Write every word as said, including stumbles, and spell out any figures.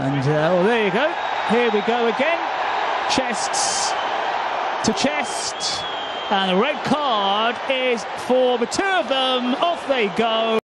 And uh, well, there you go. Here we go again. Chests to chest. And the red card is for the two of them. Off they go.